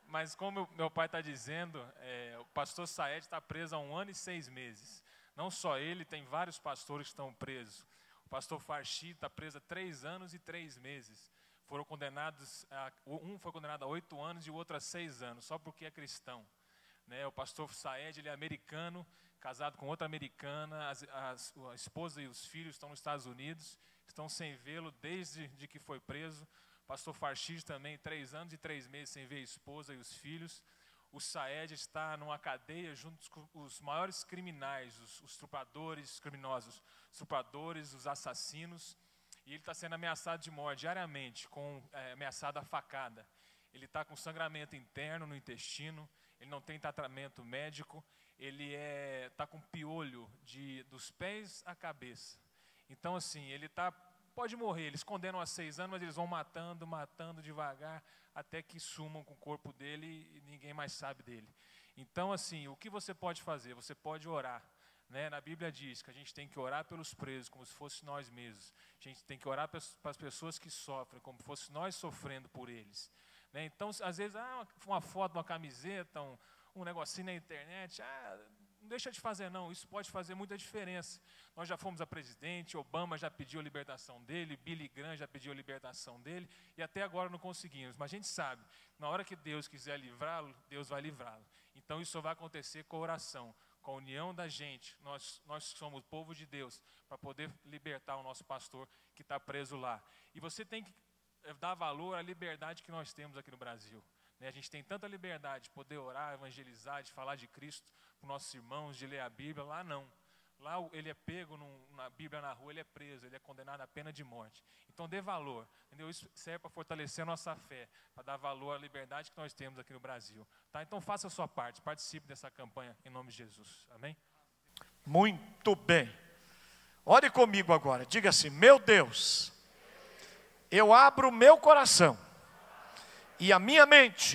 Mas como meu pai está dizendo, o pastor Saed está preso há 1 ano e 6 meses. Não só ele, tem vários pastores que estão presos. O pastor Farshi está preso há 3 anos e 3 meses. Foram condenados, um foi condenado a 8 anos e o outro a 6 anos, só porque é cristão. Né? O pastor Saed, ele é americano, casado com outra americana, a esposa e os filhos estão nos Estados Unidos, estão sem vê-lo desde que foi preso. O pastor Farshi também, 3 anos e 3 meses sem ver a esposa e os filhos. O Saed está numa cadeia junto com os maiores criminais, os estupradores criminosos, os estupradores, os assassinos. E ele está sendo ameaçado de morte diariamente, ameaçado a facada. Ele está com sangramento interno no intestino, ele não tem tratamento médico, ele está com piolho dos pés à cabeça. Então, assim, pode morrer, eles condenam a 6 anos, mas eles vão matando devagar, até que sumam com o corpo dele e ninguém mais sabe dele. Então, assim, o que você pode fazer? Você pode orar. Né? Na Bíblia diz que a gente tem que orar pelos presos, como se fosse nós mesmos. A gente tem que orar para as pessoas que sofrem, como se fosse nós sofrendo por eles. Né? Então, às vezes, uma foto, uma camiseta, um negocinho na internet, não deixa de fazer não, isso pode fazer muita diferença. Nós já fomos a presidente, Obama já pediu a libertação dele, Billy Graham já pediu a libertação dele, e até agora não conseguimos. Mas a gente sabe, na hora que Deus quiser livrá-lo, Deus vai livrá-lo. Então isso só vai acontecer com a oração, com a união da gente. Nós somos o povo de Deus, para poder libertar o nosso pastor que está preso lá. E você tem que dar valor à liberdade que nós temos aqui no Brasil. A gente tem tanta liberdade de poder orar, evangelizar, de falar de Cristo para os nossos irmãos, de ler a Bíblia. Lá não. Lá ele é pego na Bíblia na rua, ele é preso, ele é condenado à pena de morte. Então dê valor, entendeu? Isso serve para fortalecer a nossa fé, para dar valor à liberdade que nós temos aqui no Brasil. Tá? Então faça a sua parte, participe dessa campanha em nome de Jesus. Amém? Muito bem. Ore comigo agora, diga assim: meu Deus, eu abro o meu coração e a minha mente,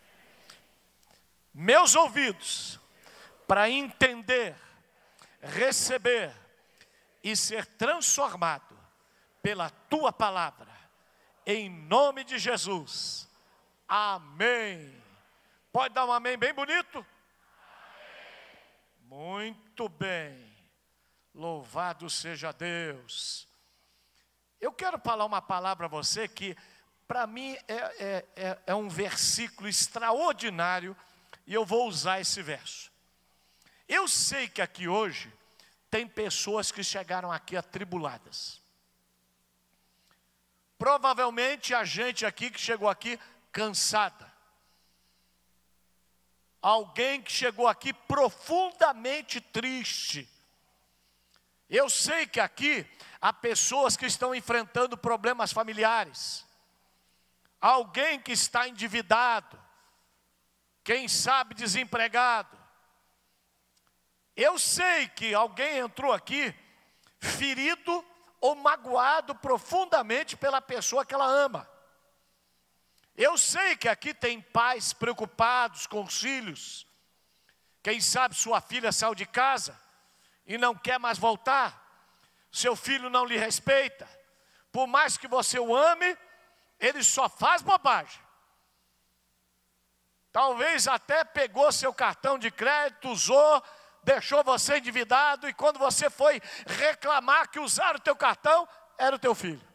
meus ouvidos, para entender, receber e ser transformado pela Tua palavra, em nome de Jesus, amém. Pode dar um amém bem bonito? Amém. Muito bem, louvado seja Deus. Eu quero falar uma palavra a você que para mim é um versículo extraordinário, e eu vou usar esse verso. Eu sei que aqui hoje tem pessoas que chegaram aqui atribuladas. Provavelmente a gente aqui que chegou aqui cansada. Alguém que chegou aqui profundamente triste. Eu sei que aqui há pessoas que estão enfrentando problemas familiares. Alguém que está endividado, quem sabe desempregado. Eu sei que alguém entrou aqui ferido ou magoado profundamente pela pessoa que ela ama. Eu sei que aqui tem pais preocupados com os filhos. Quem sabe sua filha saiu de casa e não quer mais voltar. Seu filho não lhe respeita. Por mais que você o ame, ele só faz bobagem. Talvez até pegou seu cartão de crédito, usou, deixou você endividado, e quando você foi reclamar que usaram o teu cartão, era o teu filho.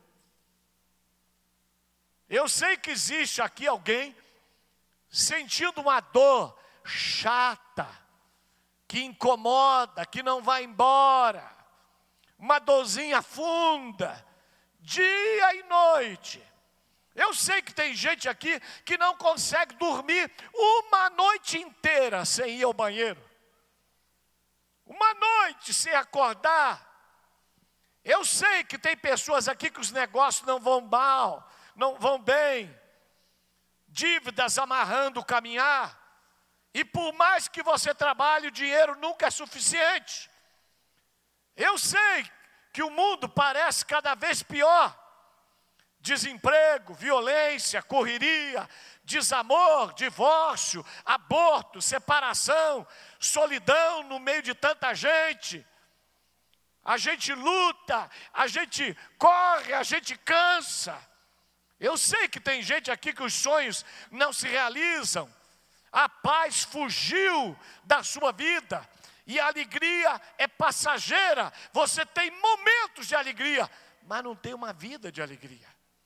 Eu sei que existe aqui alguém sentindo uma dor chata, que incomoda, que não vai embora, uma dorzinha funda, dia e noite. Eu sei que tem gente aqui que não consegue dormir uma noite inteira sem ir ao banheiro. Uma noite sem acordar. Eu sei que tem pessoas aqui que os negócios não vão mal, não vão bem. Dívidas amarrando o caminhar. E por mais que você trabalhe, o dinheiro nunca é suficiente. Eu sei que o mundo parece cada vez pior. Desemprego, violência, correria, desamor, divórcio, aborto, separação, solidão no meio de tanta gente. A gente luta, a gente corre, a gente cansa. Eu sei que tem gente aqui que os sonhos não se realizam, a paz fugiu da sua vida, e a alegria é passageira. Você tem momentos de alegria, mas não tem uma vida de alegria.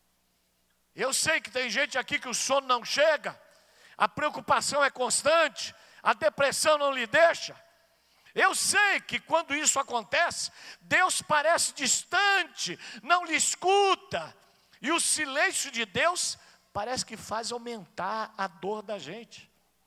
Eu sei que tem gente aqui que o sono não chega, a preocupação é constante, a depressão não lhe deixa. Eu sei que quando isso acontece, Deus parece distante, não lhe escuta, e o silêncio de Deus parece que faz aumentar a dor da gente.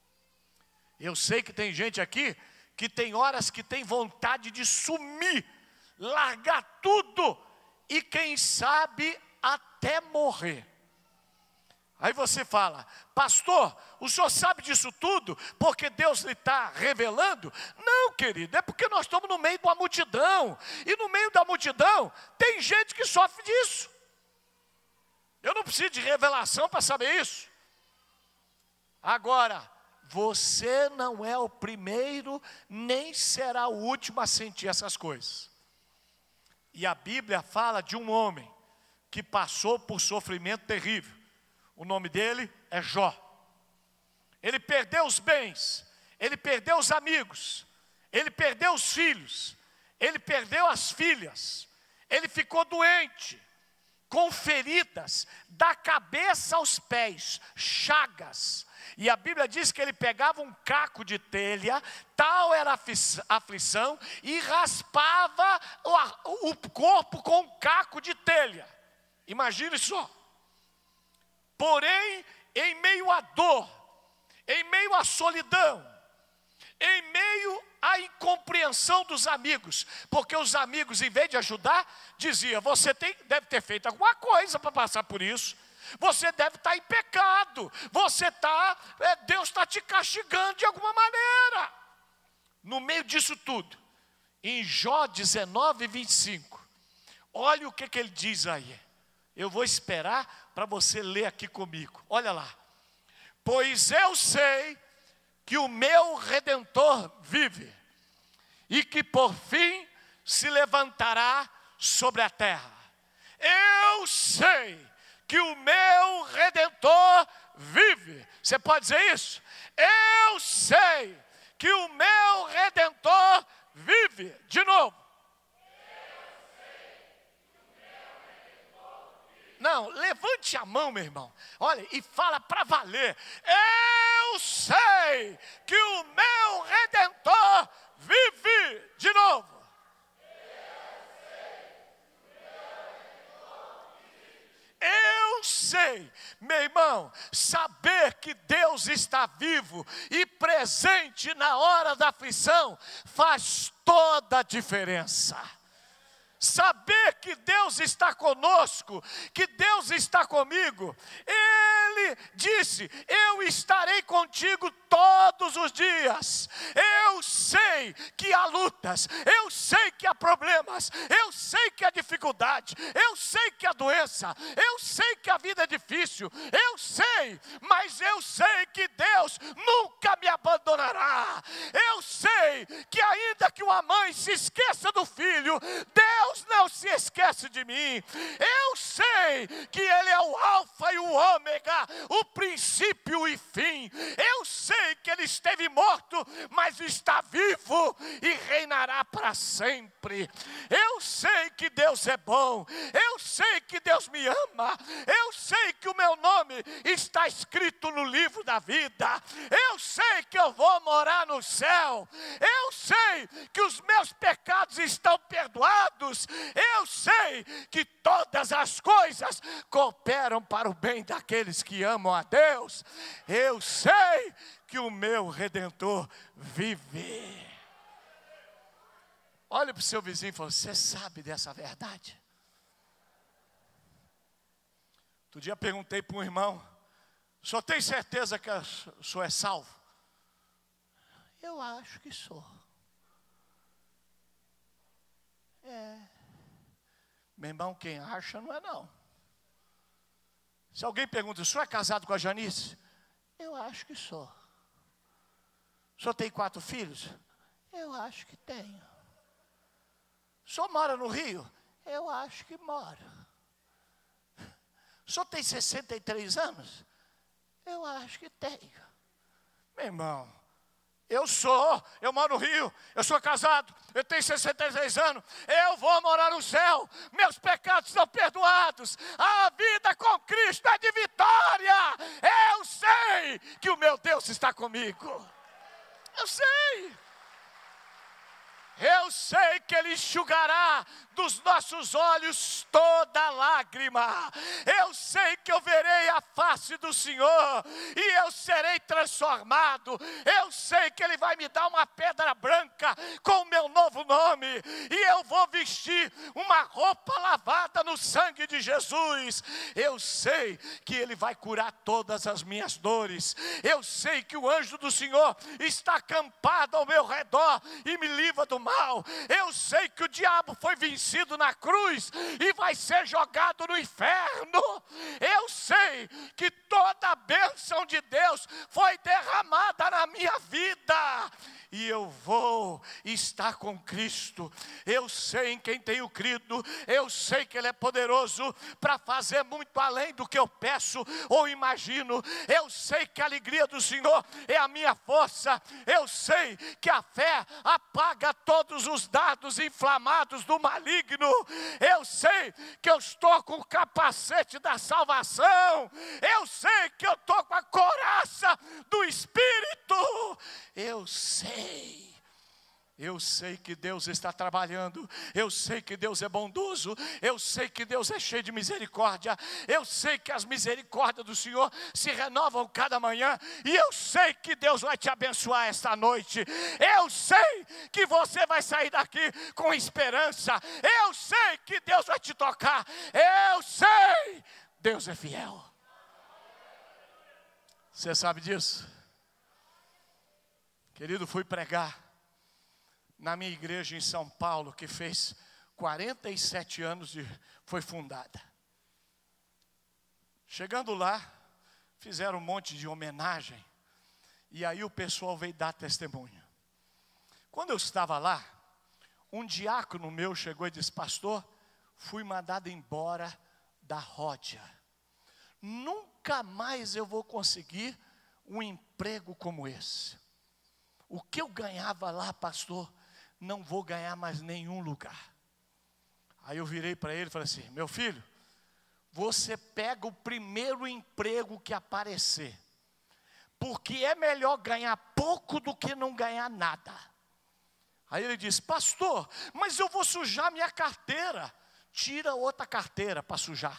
Eu sei que tem gente aqui que tem horas que tem vontade de sumir, largar tudo e quem sabe até morrer. Aí você fala: pastor, o senhor sabe disso tudo porque Deus lhe está revelando? Não, querido, é porque nós estamos no meio de uma multidão, e no meio da multidão tem gente que sofre disso. Eu não preciso de revelação para saber isso. Agora, você não é o primeiro, nem será o último a sentir essas coisas. E a Bíblia fala de um homem que passou por sofrimento terrível. O nome dele é Jó. Ele perdeu os bens, ele perdeu os amigos, ele perdeu os filhos, ele perdeu as filhas, ele ficou doente, com feridas da cabeça aos pés, chagas. E a Bíblia diz que ele pegava um caco de telha, tal era a aflição, e raspava o corpo com um caco de telha. Imagine só. Porém, em meio à dor, em meio à solidão, em meio à incompreensão dos amigos, porque os amigos, em vez de ajudar, diziam: você deve ter feito alguma coisa para passar por isso, você deve estar em pecado, Deus está te castigando de alguma maneira. No meio disso tudo, em Jó 19:25, olha o que ele diz aí. Eu vou esperar para você ler aqui comigo. Olha lá. Pois eu sei que o meu Redentor vive, e que por fim se levantará sobre a terra. Eu sei que o meu Redentor vive. Você pode dizer isso? Eu sei que o meu Redentor vive. De novo. Não, levante a mão, meu irmão. Olha, e fala para valer. Eu sei que o meu Redentor vive. De novo. Eu sei, meu irmão, saber que Deus está vivo e presente na hora da aflição faz toda a diferença. Saber que Deus está conosco, que Deus está comigo. Ele disse: eu estarei contigo todos os dias. Eu sei que há lutas, eu sei que há problemas, eu sei que há dificuldade, eu sei que há doença, eu sei que a vida é difícil, eu sei, mas eu sei que Deus nunca me abandonará. Eu sei que ainda que uma mãe se esqueça do filho, Deus não se esquece de mim. Eu sei que Ele é o alfa e o ômega, o princípio e fim. Eu sei que Ele esteve morto, mas está vivo e reinará para sempre. Eu sei que Deus é bom, eu sei que Deus me ama, eu sei que o meu nome está escrito no livro da vida, eu sei que eu vou morar no céu, eu sei que os meus pecados estão perdoados, eu sei que todas as coisas cooperam para o bem daqueles que amam a Deus. Eu sei que o meu Redentor vive. Olha para o seu vizinho e fala: você sabe dessa verdade? Outro dia perguntei para um irmão: o senhor tem certeza que o senhor é salvo? Eu acho que sou. Meu irmão, quem acha não é não. Se alguém pergunta: o senhor é casado com a Janice? Eu acho que sou. O senhor tem 4 filhos? Eu acho que tenho. O senhor mora no Rio? Eu acho que moro. O senhor tem 63 anos? Eu acho que tenho. Meu irmão, eu moro no Rio, eu sou casado, eu tenho 66 anos, eu vou morar no céu, meus pecados são perdoados, a vida com Cristo é de vitória. Eu sei que o meu Deus está comigo, eu sei que Ele enxugará dos nossos olhos toda lágrima. Eu sei que eu verei a face do Senhor e eu serei transformado. Eu sei que Ele vai me dar uma pedra branca com o meu novo nome e eu vou vestir uma roupa lavada no sangue de Jesus. Eu sei que Ele vai curar todas as minhas dores. Eu sei que o anjo do Senhor está acampado ao meu redor e me livra do mal. Eu sei que o diabo foi vencido na cruz e vai ser jogado no inferno. Eu sei que toda a bênção de Deus foi derramada na minha vida e eu vou estar com Cristo. Eu sei em quem tenho crido, eu sei que Ele é poderoso para fazer muito além do que eu peço ou imagino. Eu sei que a alegria do Senhor é a minha força. Eu sei que a fé apaga todos os dardos inflamados do maligno. Eu sei que eu estou com o capacete da salvação. Eu sei que eu estou com a couraça do Espírito. Eu sei que Deus está trabalhando, eu sei que Deus é bondoso, eu sei que Deus é cheio de misericórdia, eu sei que as misericórdias do Senhor se renovam cada manhã, e eu sei que Deus vai te abençoar esta noite. Eu sei que você vai sair daqui com esperança, eu sei que Deus vai te tocar, eu sei, Deus é fiel. Você sabe disso? Querido, fui pregar na minha igreja em São Paulo, que fez 47 anos e foi fundada. Chegando lá, fizeram um monte de homenagem, e aí o pessoal veio dar testemunho. Quando eu estava lá, um diácono meu chegou e disse: pastor, fui mandado embora da Ródia. Nunca mais eu vou conseguir um emprego como esse. O que eu ganhava lá, pastor, não vou ganhar mais nenhum lugar. Aí eu virei para ele e falei assim: meu filho, você pega o primeiro emprego que aparecer, porque é melhor ganhar pouco do que não ganhar nada. Aí ele disse: pastor, mas eu vou sujar minha carteira. Tira outra carteira para sujar.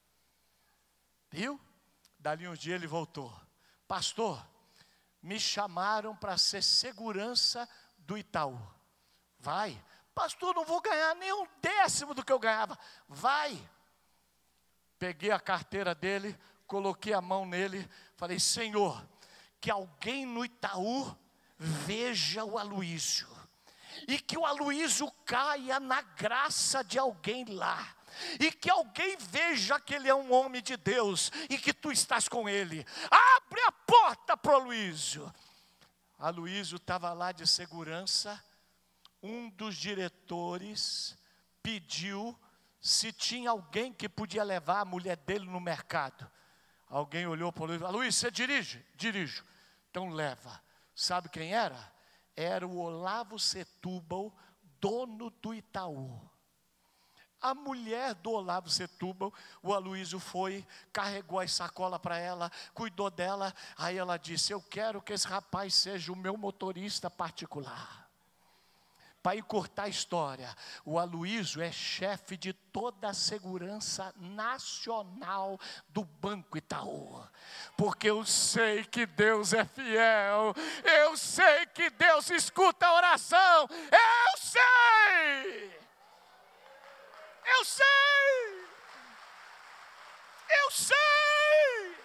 Viu? Dali uns dias ele voltou: pastor, me chamaram para ser segurança do Itaú. Vai. Pastor, não vou ganhar nem um décimo do que eu ganhava. Vai. Peguei a carteira dele, coloquei a mão nele, falei: Senhor, que alguém no Itaú veja o Aloísio, e que o Aloísio caia na graça de alguém lá, e que alguém veja que ele é um homem de Deus, e que tu estás com ele. Abre a porta para o Aloísio. Aloísio estava lá de segurança. Um dos diretores pediu se tinha alguém que podia levar a mulher dele no mercado. Alguém olhou para o Aloísio: Aloísio, você dirige? Dirijo. Então leva. Sabe quem era? Era o Olavo Setúbal, dono do Itaú. A mulher do Olavo Setúbal, o Aloísio foi, carregou a sacola para ela, cuidou dela. Aí ela disse: eu quero que esse rapaz seja o meu motorista particular. Para encurtar a história, o Aloísio é chefe de toda a segurança nacional do Banco Itaú. Porque eu sei que Deus é fiel, eu sei que Deus escuta a oração, eu sei! Eu sei! Eu sei!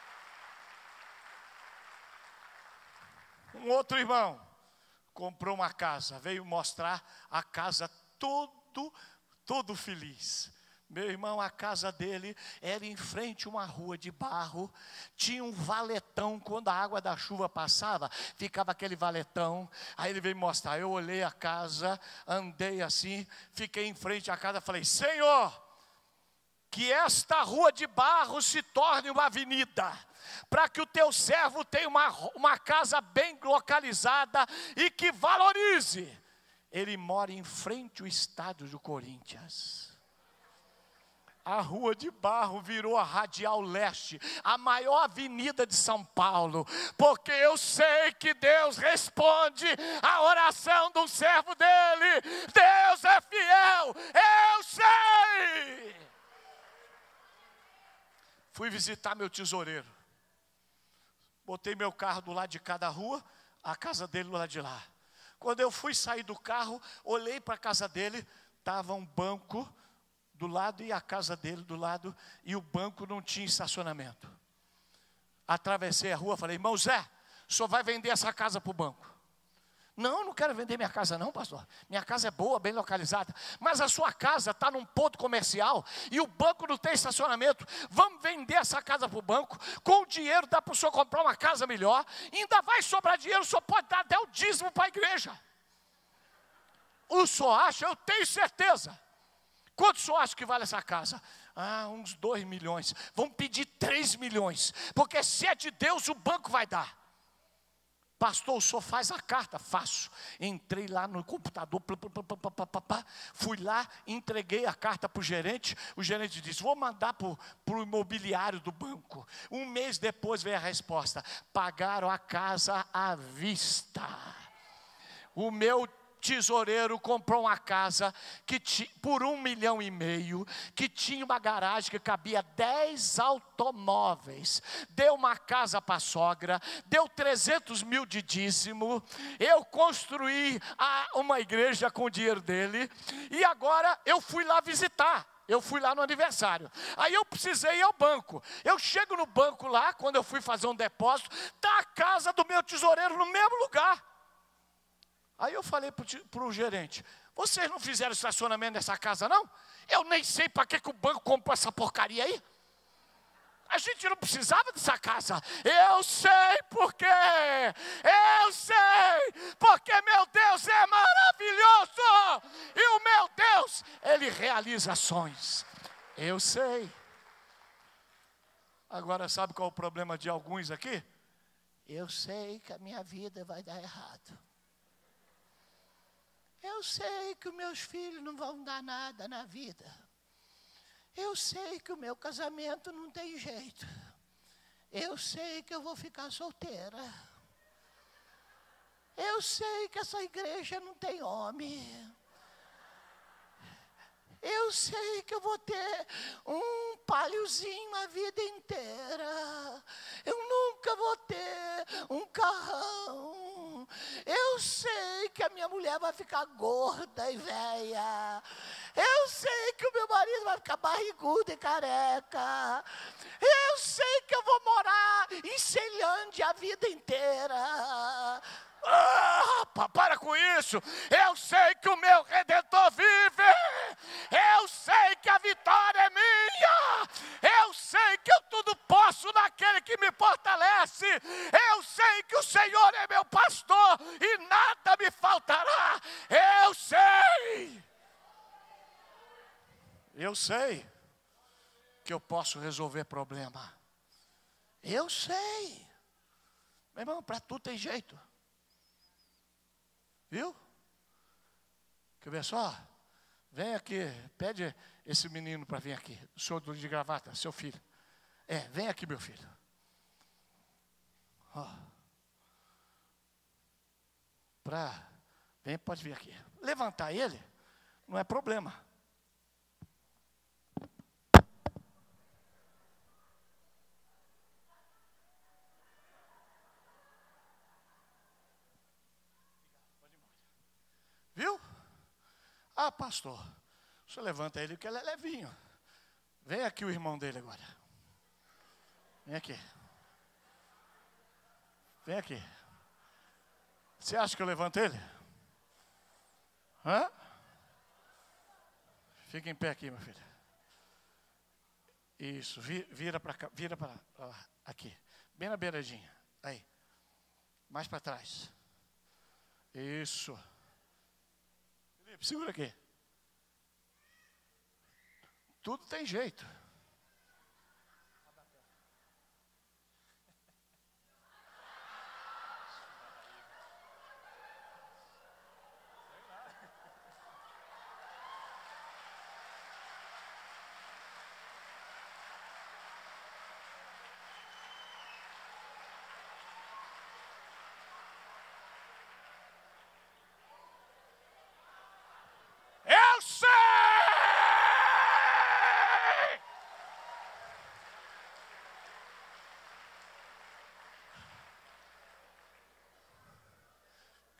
Um outro irmão comprou uma casa, veio mostrar a casa todo feliz. Meu irmão, a casa dele era em frente a uma rua de barro, tinha um valetão, quando a água da chuva passava, ficava aquele valetão. Aí ele veio mostrar, eu olhei a casa, andei assim, fiquei em frente à casa, falei: Senhor, que esta rua de barro se torne uma avenida, para que o teu servo tenha uma casa bem localizada e que valorize. Ele mora em frente ao estádio do Corinthians. A Rua de Barro virou a Radial Leste, a maior avenida de São Paulo, porque eu sei que Deus responde a oração do servo dele. Deus é fiel, eu sei. Fui visitar meu tesoureiro, botei meu carro do lado de cada rua, a casa dele do lado de lá. Quando eu fui sair do carro, olhei para a casa dele, estava um banco do lado e a casa dele do lado, e o banco não tinha estacionamento. Atravessei a rua, falei: irmão Zé, o senhor vai vender essa casa para o banco? Não, não quero vender minha casa não, pastor. Minha casa é boa, bem localizada. Mas a sua casa está num ponto comercial e o banco não tem estacionamento. Vamos vender essa casa para o banco. Com o dinheiro dá para o senhor comprar uma casa melhor. Ainda vai sobrar dinheiro, o senhor pode dar até o dízimo para a igreja. O senhor acha? Eu tenho certeza. Quanto o senhor acha que vale essa casa? Uns 2 milhões. Vamos pedir 3 milhões. Porque se é de Deus, o banco vai dar. Pastor, o senhor faz a carta? Faço. Entrei lá no computador, fui lá, entreguei a carta para o gerente. O gerente disse: vou mandar para o imobiliário do banco. Um mês depois veio a resposta: pagaram a casa à vista. O meu tesoureiro comprou uma casa por 1,5 milhão, que tinha uma garagem que cabia 10 automóveis, deu uma casa para a sogra, deu 300 mil de dízimo. Eu construí uma igreja com o dinheiro dele, e agora eu fui lá visitar. Eu fui lá no aniversário. Aí eu precisei ir ao banco. Eu chego no banco lá, quando eu fui fazer um depósito, está a casa do meu tesoureiro no mesmo lugar. Aí eu falei para o gerente: vocês não fizeram estacionamento nessa casa não? Eu nem sei para que o banco comprou essa porcaria aí. A gente não precisava dessa casa. Eu sei por quê. Eu sei porque meu Deus é maravilhoso. E o meu Deus, Ele realiza ações. Eu sei. Agora sabe qual é o problema de alguns aqui? Eu sei que a minha vida vai dar errado. Eu sei que os meus filhos não vão dar nada na vida. Eu sei que o meu casamento não tem jeito. Eu sei que eu vou ficar solteira. Eu sei que essa igreja não tem homem. Eu sei que eu vou ter um palhozinho a vida inteira. Eu nunca vou ter um carrão. Eu sei que a minha mulher vai ficar gorda e velha. Eu sei que o meu marido vai ficar barrigudo e careca. Eu sei que eu vou morar em Ceilândia a vida inteira. Para com isso. Eu sei que o meu Redentor vive. Eu sei que a vitória é minha. Eu sei que eu tudo posso naquele que me fortalece. Eu sei que o Senhor é meu pastor e nada me faltará. Eu sei. Eu sei que eu posso resolver problema. Eu sei. Meu irmão, para tudo tem jeito. Viu? Quer ver só? Vem aqui, pede esse menino para vir aqui. O senhor de gravata, seu filho. Vem aqui, meu filho. Vem, pode vir aqui. Levantar ele não é problema. Viu? Pastor, o senhor levanta ele, porque ele é levinho. Vem aqui o irmão dele agora. Vem aqui. Vem aqui. Você acha que eu levanto ele? Fica em pé aqui, meu filho. Isso, vira para cá, vira para lá, aqui. Bem na beiradinha. Aí. Mais para trás. Isso. Segura aqui. Tudo tem jeito.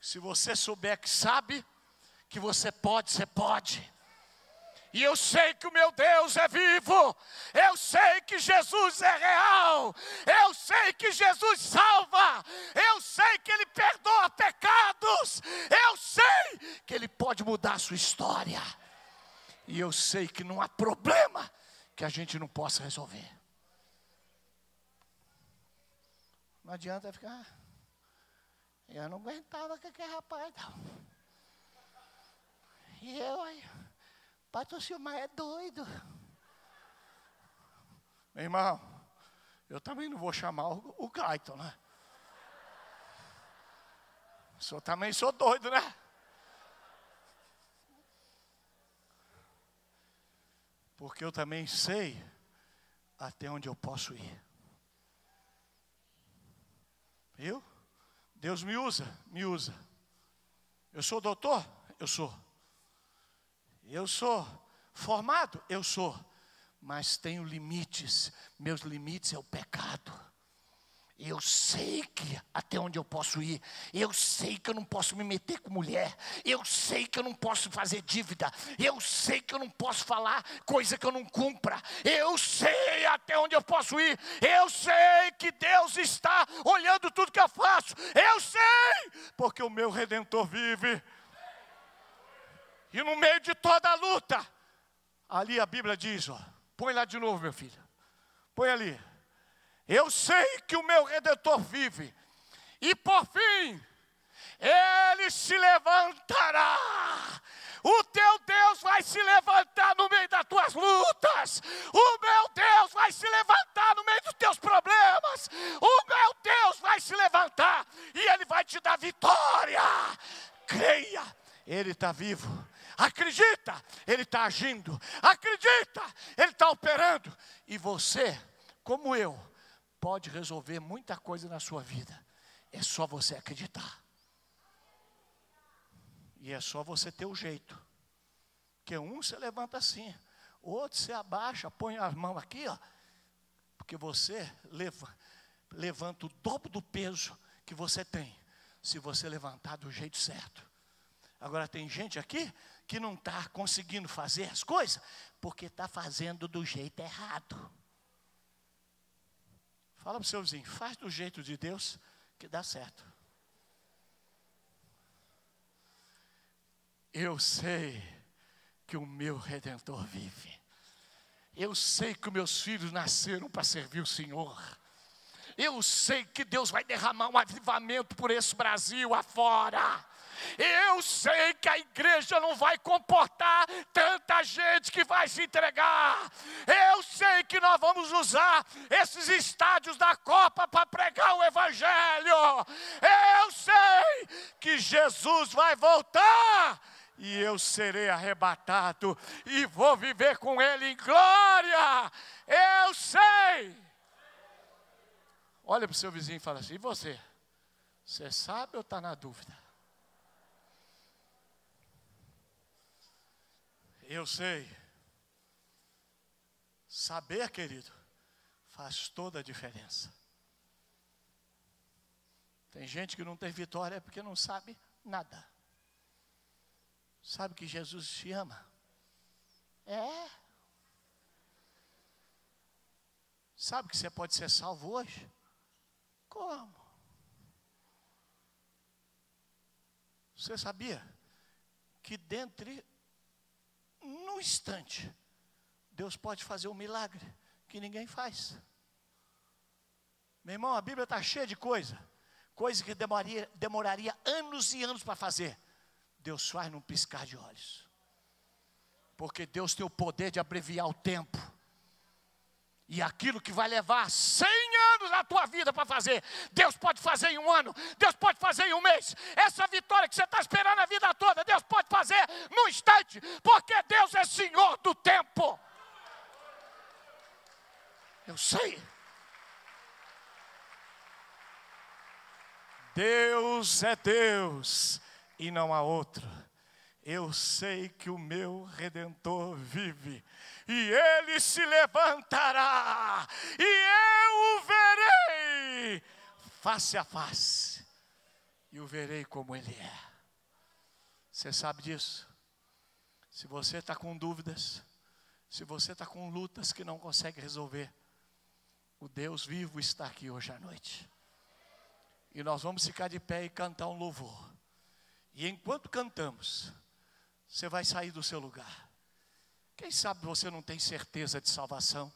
Se você souber que sabe que você pode, você pode. E eu sei que o meu Deus é vivo. Eu sei que Jesus é real. Eu sei que Jesus salva. Eu sei que Ele perdoa pecados. Eu sei que Ele pode mudar a sua história. E eu sei que não há problema que a gente não possa resolver. Não adianta ficar. Eu não aguentava com aquele rapaz, não. E eu aí. Pastor Silmar é doido. Meu irmão, eu também não vou chamar o Clayton, né? O senhor também sou doido, né? Porque eu também sei até onde eu posso ir. Viu? Deus me usa, me usa. Eu sou doutor? Eu sou. Eu sou formado? Eu sou. Mas tenho limites. Meus limites é o pecado. Eu sei que até onde eu posso ir. Eu sei que eu não posso me meter com mulher. Eu sei que eu não posso fazer dívida. Eu sei que eu não posso falar coisa que eu não cumpra. Eu sei até onde eu posso ir. Eu sei que Deus está olhando tudo que eu faço. Eu sei, porque o meu Redentor vive. E no meio de toda a luta, ali a Bíblia diz, ó, põe lá de novo, meu filho. Põe ali. Eu sei que o meu Redentor vive. E por fim, Ele se levantará. O teu Deus vai se levantar no meio das tuas lutas. O meu Deus vai se levantar no meio dos teus problemas. O meu Deus vai se levantar e Ele vai te dar vitória. Creia, Ele está vivo. Acredita, Ele está agindo. Acredita, Ele está operando. E você, como eu, pode resolver muita coisa na sua vida. É só você acreditar. E é só você ter o jeito. Porque um você levanta assim, outro você abaixa, põe as mãos aqui, ó. Porque você levanta o dobro do peso que você tem, se você levantar do jeito certo. Agora tem gente aqui que não está conseguindo fazer as coisas, porque está fazendo do jeito errado. Fala para o seu vizinho, faz do jeito de Deus que dá certo. Eu sei que o meu Redentor vive. Eu sei que os meus filhos nasceram para servir o Senhor. Eu sei que Deus vai derramar um avivamento por esse Brasil afora. Eu sei que a igreja não vai comportar tanta gente que vai se entregar. Eu sei que nós vamos usar esses estádios da Copa para pregar o Evangelho. Eu sei que Jesus vai voltar e eu serei arrebatado e vou viver com Ele em glória. Eu sei. Olha para o seu vizinho e fala assim, e você? Você sabe ou está na dúvida? Eu sei. Saber, querido, faz toda a diferença. Tem gente que não tem vitória porque não sabe nada. Sabe que Jesus te ama? É. Sabe que você pode ser salvo hoje? Como? Você sabia que num instante, Deus pode fazer um milagre que ninguém faz? Meu irmão, a Bíblia está cheia de coisa que demoraria anos e anos para fazer. Deus faz num piscar de olhos. Porque Deus tem o poder de abreviar o tempo. E aquilo que vai levar 100 anos na tua vida para fazer, Deus pode fazer em um ano, Deus pode fazer em um mês. Essa vitória que você está esperando a vida toda, Deus pode fazer num instante, porque Deus é Senhor do tempo. Eu sei. Deus é Deus e não há outro. Eu sei que o meu Redentor vive. E Ele se levantará. E eu o verei face a face. e o verei como Ele é. Você sabe disso? Se você está com dúvidas, se você está com lutas que não consegue resolver, o Deus vivo está aqui hoje à noite. E nós vamos ficar de pé e cantar um louvor. E enquanto cantamos, você vai sair do seu lugar. Quem sabe você não tem certeza de salvação?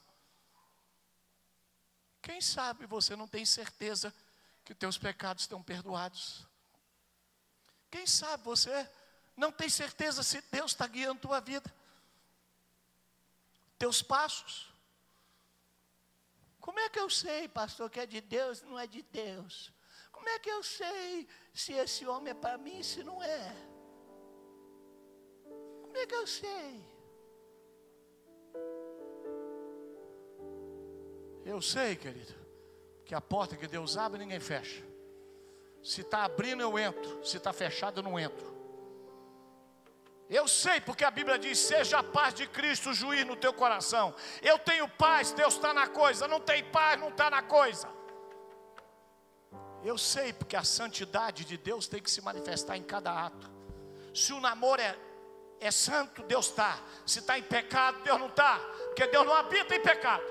Quem sabe você não tem certeza que teus pecados estão perdoados? Quem sabe você não tem certeza se Deus está guiando tua vida, teus passos? Como é que eu sei, pastor, que é de Deus e não é de Deus? Como é que eu sei se esse homem é para mim e se não é? Como é que eu sei? Eu sei, querido, que a porta que Deus abre, ninguém fecha. Se está abrindo, eu entro. Se está fechado, eu não entro. Eu sei, porque a Bíblia diz: seja a paz de Cristo juiz no teu coração. Eu tenho paz, Deus está na coisa. Não tem paz, não está na coisa. Eu sei, porque a santidade de Deus tem que se manifestar em cada ato. Se o namoro é santo, Deus está. Se está em pecado, Deus não está. Porque Deus não habita em pecado.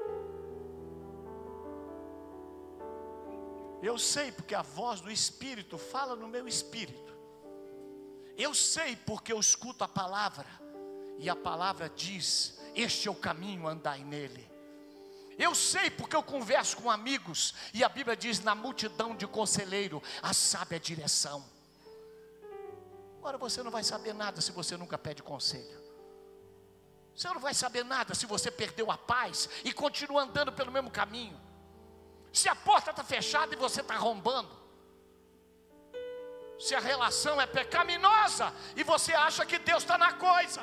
Eu sei, porque a voz do Espírito fala no meu espírito. Eu sei, porque eu escuto a palavra. E a palavra diz: este é o caminho, andai nele. Eu sei, porque eu converso com amigos. E a Bíblia diz: na multidão de conselheiro, a sábia direção. Agora você não vai saber nada se você nunca pede conselho. Você não vai saber nada se você perdeu a paz e continua andando pelo mesmo caminho. Se a porta está fechada e você está arrombando. Se a relação é pecaminosa e você acha que Deus está na coisa.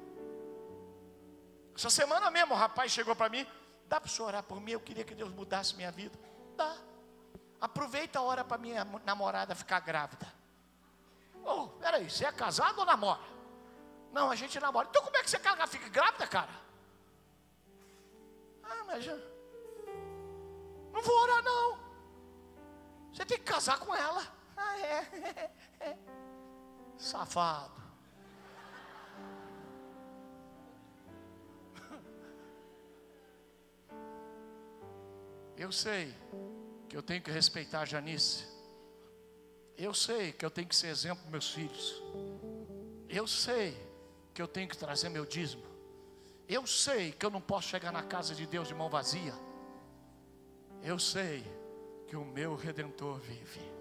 Essa semana mesmo o rapaz chegou para mim: dá para o senhor orar por mim? Eu queria que Deus mudasse minha vida. Dá. Aproveita a hora para minha namorada ficar grávida. Oh, peraí, você é casado ou namora? Não, a gente namora. Então como é que você fica grávida, cara? Mas não vou orar não. Você tem que casar com ela. Safado. Eu sei que eu tenho que respeitar a Janice. Eu sei que eu tenho que ser exemplo para meus filhos. Eu sei que eu tenho que trazer meu dízimo. Eu sei que eu não posso chegar na casa de Deus de mão vazia. Eu sei que o meu Redentor vive.